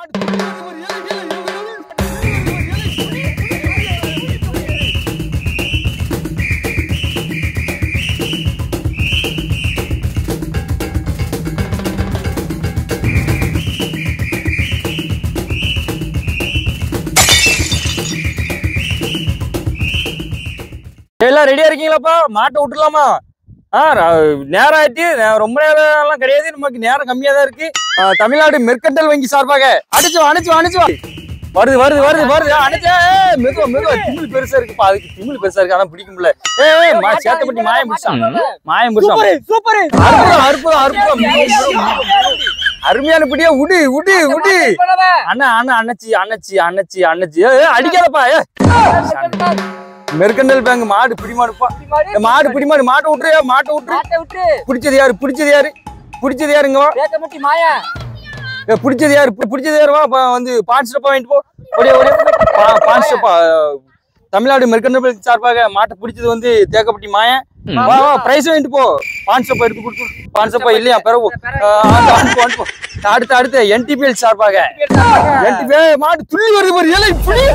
எல்லாம் ரெடியா இருக்கீங்களாப்பா? மாட்டை விட்டுலாமா? நேரம் ஆயிடுச்சு. ரொம்ப நேரம் எல்லாம் கிடையாது, நமக்கு நேரம் கம்மியா தான் இருக்கு. தமிழ்நாடு மெர்கண்டல் வங்கி சார்பாக அனுச்சு வருது வருது வருது வருது அனுச்சா. மெதுவா மெதுவா திமிழ் பெருசா இருக்குப்பா, அதுக்கு திமிழ் பெருசா இருக்கு, ஆனா பிடிக்கும்ல. சேத்தப்பட்டி மாயம் முடிச்சான். அற்புதம் அற்புதம் அற்புதம், அருமையான பிடியா. உடு உடு உடு அண்ணா அண்ணா அண்ணச்சி அண்ணச்சி அண்ணச்சி அண்ணச்சி அடிக்காதப்பா. மெர்கண்டல் பேங்க் மாடு பிடிமாடுப்பா. மாடு பிடிமாடு. மாட்டை விட்டுரு, மாட்டை விட்டுரு. பிடிச்சது யாரு? பிடிச்சது யாரு? பிடிச்சது யாருங்க? பிடிச்சது யாரு? பிடிச்சது யாருவா? வந்து பான்ஸ்டப்பா வாங்கிட்டு போ. ஒரே ஒரே பான்ஸ்டப்பா. தமிழ்நாடு மெர்கண்டல் பேங்க் சார்பாக மாட்டை பிடிச்சது வந்து தேக்கப்பட்டி மாயன். வா வா, பிரைஸ் வாங்கிட்டு போ. பான்ஸ்டப்பா எடுத்து கொடுத்து. பான்ஸ்டப்பா இல்லையா? பிறகு அடுத்து அடுத்து NTPL சார்பாக மாடு துள்ளி வருது பாரு.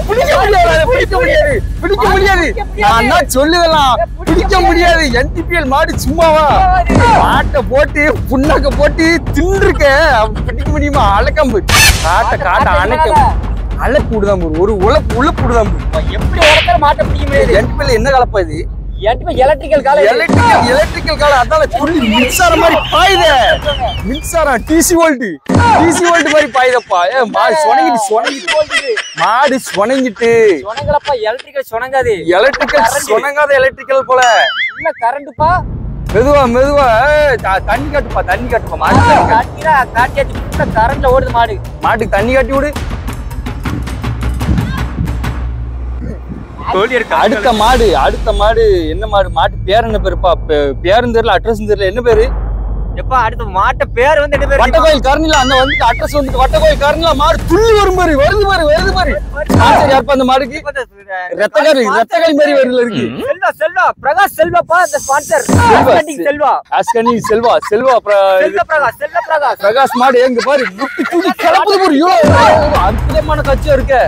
பிடிக்க முடியாது. நான் சொல்லுதெல்லாம் பிடிக்க முடியாது. NTPL மாடு சும்மாவா? மாட்டை போட்டு புண்ணாக்க போட்டு தின்றுக்க பிடிக்க முடியுமா? அலக்கம்பு காட்ட அணைக்க அழைப்பு விடுதான் போது, ஒரு உழப்பு விடுதான் போது. எப்படி உலக மாட்டை பிடிக்க முடியாது? NTPL என்ன கலப்பா இது? எலக்ட்ரிக்கல் கால. அதால துள்ளி மின்சாரம் மாதிரி பாயுதே. மின்சாரம் டிசி வோல்ட் மாதிரி பாயுதப்பா. மாடு சொனங்கிட்டு எலக்ட்ரிக்கல் சொனங்காது. எலக்ட்ரிக்கல் போல இல்ல கரண்ட்ப்பா. மெதுவா தண்ணி காட்டுப்பா. கரண்ட்ல ஓடுது மாடு. மாட்டுக்கு தண்ணி காட்டி விடு. அடுத்த மாடு என்ன மாடு? மாட்டு பேர் என்ன பேருப்பா? பேரும் தெரியல, அட்ரஸும் தெரியல. என்ன பேரு? எப்பா அடுத்த மாட்ட பேர் வந்து என்ன பேரு? வட்டக்கோயில் கருணிலா. அந்த வந்து அட்ரஸ் வந்து வட்டக்கோயில் கருணிலா. மாடு துள்ளி வரும் பாரு. வருது பாரு. யாருப்பா அந்த மாடுக்கு? ரத்தகாரி மாதிரி வருதுல இருக்கு. செல்வா பிரகாஷ் செல்வாப்பா அந்த ஸ்பான்சர். செல்வா பிரகாஷ் மாடு எங்க பாரு. முட்டி தூக்கி கிளப்புது பாரு. அற்புதமான காட்சியா இருக்கு.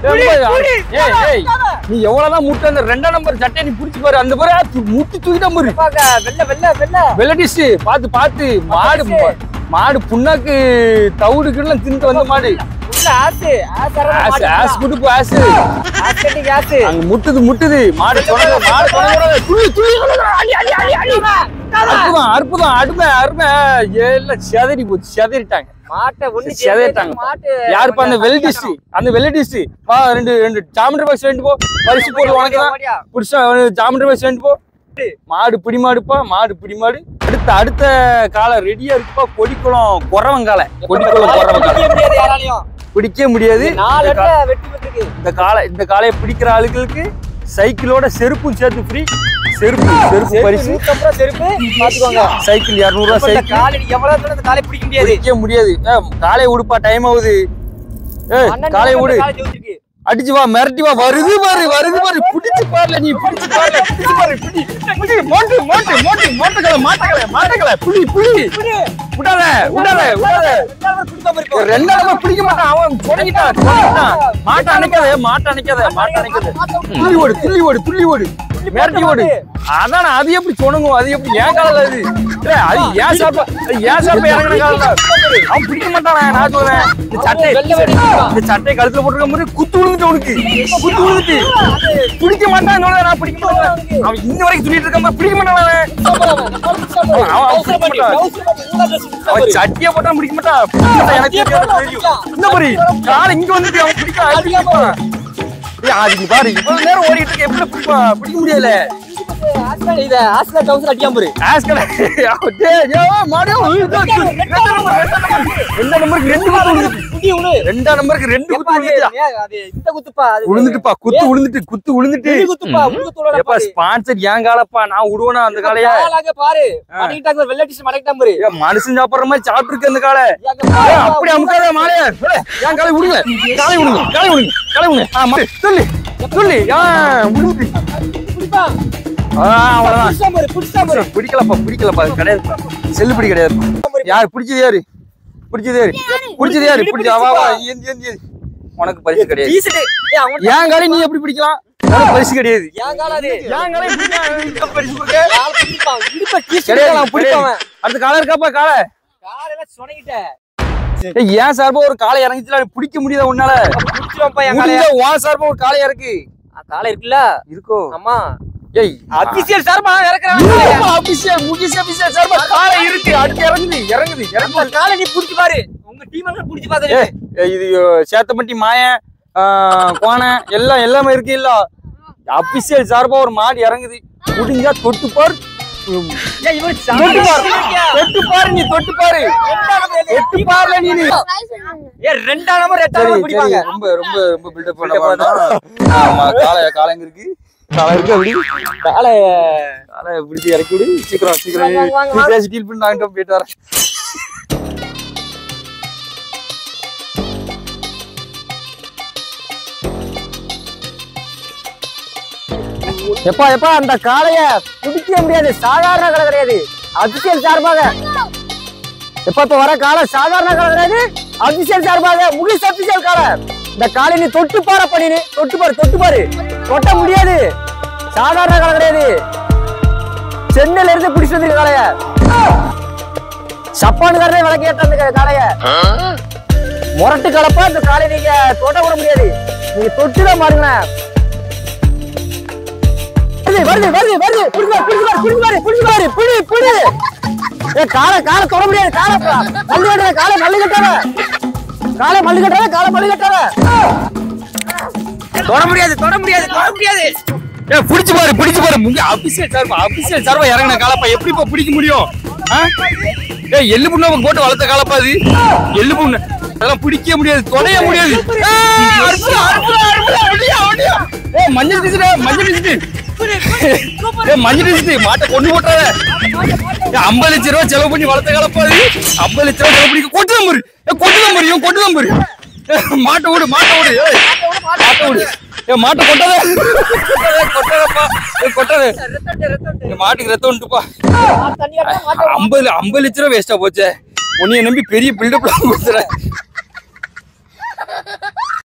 நீ எவ்வளவுதான் முட்டை அந்த 2ஆம் நம்பர் சட்டை நீ புடிச்சு பாரு. அந்த பாரு முட்டி தூக்கிட்டா பாரு. வெள்ளடிச்சு பாத்து மாடு புண்ணாக்கு தவுடுக்குன்னு தின்ட்டு வந்த மாடு. முட்டுது மாடு. அற்புதம் அருமை. எல்லாம் செதறிட்டாங்க. யாருப்பா? அந்த வெள்ளடிஸ்ட். ரெண்டு ஜாமெட்ரி பாக்ஸ் வேண்டு போ. பரிசு பொருள் உனக்குதான். புடிச்சா ஜாமெட்ரி பாக்ஸ் வேண்டு போ. மாடு பிடிமாடுப்பா. அடுத்த காலை ரெடியா இருக்குப்பா. கொடிக்குளம் குறவங்கால. பிடிக்க முடியாது. இந்த காலையை பிடிக்கிற ஆளுகளுக்கு சைக்கிளோட செருப்பும் சேர்த்து ஃப்ரீ. செருப்பு பரிசு. சைக்கிள் 200 ரூபாய். சைக்கிள் பிடிக்க முடியாது. காலையை விடுப்பா, டைம் ஆகுது. காலையை விடு. அடிச்சு வா, மிரட்டி வா. வருது பாரு. பிடிச்சு பாருல நீ. மாட்டக்கலை புலி. விடாத. 2ஆம் நம்பர் பிடிக்க மாட்டான். அவன் தொடங்கிட்டான். மாட்டை அணைக்காத. துள்ளி ஓடு. மிரட்டி ஓடு. அதான அது எப்படி சொணுங்கும்? அது எப்படி ஏன் கால? அது ஏன் சாப்பா இறங்கின கால. அவன் பிடிக்க மாட்டானா? நான் சொல்றேன். இந்த சட்டையை கழுத்துல போட்டுருக்க மாதிரி குத்து விழுந்துட்டு உனக்கு. பிடிக்க மாட்டான். நான் பிடிக்க மாட்டேன். அவன் இன்ன வரைக்கும் சொல்லிட்டு இருக்க மாதிரி பிடிக்க மாட்டான். அவன் சட்டியை போட்டா பிடிக்க மாட்டான். எனக்கு இந்த மாதிரி காலை இங்க வந்துட்டு அவன் பிடிக்க அதுக்கு பாரு. இவ்வளவு நேரம் ஓடிட்டு இருக்க, எப்படி பிடிக்க முடியல? மனுஷன் சாப்பிடுற மாதிரி சாப்பிட்டு இருக்கு அந்த காலை. அப்படி அமுக்காத மாலையா? என் காலை விடுங்க. பிடிக்கலப்பா கிடையாது. செல்லுபடி கிடையாது. யாரு பிடிச்சது? யாரு பிடிச்சது யாரு வா வா ஏந்தி உனக்கு பரிசு கிடையாது ஏன் காலை நீ எப்படி பிடிக்கலாம் உனக்கு பரிசு கிடையாது பரிசு அடுத்த காலை இருக்காப்பா காலை ஏன் சார்பா ஒரு காலை இறங்கிச்சுல பிடிக்க முடியாத உன்னால உன் சார்பா ஒரு காலை இறக்கு காலை இருக்குல்ல இருக்கோ ஆமா ஏய் அபிஷியல் சார்பா இறக்குறாங்க அபிஷியல் முகிஸ் அபிஷியல் சார்பா காலை இருக்கு அடுத்து இறங்குது காலை நீ புடிச்சு பாரு உங்க டீம் எல்லாம் புடிச்சு பாரு இது சேத்தப்பட்டி மாயன் கோணை எல்லாமே இருக்கு இல்ல அபிஷியல் சார்பா ஒரு மாடு இறங்குது முடிஞ்சா தொட்டு பாரு தொட்டு பாரு நீ தொட்டு பாரு நீ ரெண்டாம் நம்பர் பிடிப்பாங்க ரொம்ப ரொம்ப ரொம்ப பில்டப் பண்ண ஆமா காலை எங்க இருக்கு காலை இருக்கு அப்படி காலை பிடிச்சி இறக்கி விடு சீக்கிரம் பேசி டீல் பண்ணி நாங்கிட்ட போயிட்டு வரேன் எப்பா அந்த காளைய பிடிக்க முடியாது சாதாரண காலை கிடையாது அபிஷியல் சார்பாக இப்ப வர காலை சாதாரண காலை கிடையாது அபிஷியல் சார்பாக முகிஸ் அபிஷியல் காலை இந்த காலை நீ தொட்டு பாரு பண்ணினு தொட்டு பாரு தொட்ட முடியாது சாதாரண காலை கிடையாது சென்னையில இருந்து பிடிச்சு வந்து காளைய சப்பானுக்காரனே விளக்கு ஏற்ற அந்த காளைய முரட்டு கலப்பா இந்த காலை நீங்க தொட்ட கூட முடியாது நீங்க தொட்டுதான் பாருங்க காலை தொட முடியாது காலை மல்லி கட்டாத தொட முடியாது பிடிச்சு பாரு அபிஷியல் சார்பா இறங்கின காலப்பா எப்படிப்பா பிடிக்க முடியும் எள்ளு புண்ணு போட்டு வளர்த்த காலப்பா அது எள்ளு புண்ணு அதெல்லாம் பிடிக்க முடியாது தொடைய முடியாது மஞ்சள் மாட்டை கொண்டு போட்டாத 50 லட்சம் ரூபாய் செலவு பண்ணி வளர்த்த காலப்பா அது 50 லட்சம் ரூபாய் செலவு பண்ணி கொட்டு நம்பரு மாட்டை விடு மாட்டை கொட்டாத மாட்டுக்கு ரத்தம் உண்டுப்பா 50 லட்சம் ரூபாய் வேஸ்டா போச்சே உன்னைய நம்பி பெரிய பில்டப் கொடுத்துறேன்